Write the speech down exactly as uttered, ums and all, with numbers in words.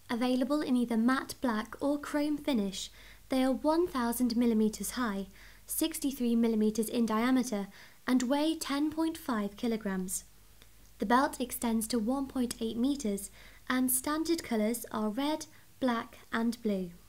Available in either matte black or chrome finish, they are one thousand millimeters high, sixty-three millimeters in diameter, and weigh ten point five kilograms. The belt extends to one point eight meters, and standard colors are red, black, and blue.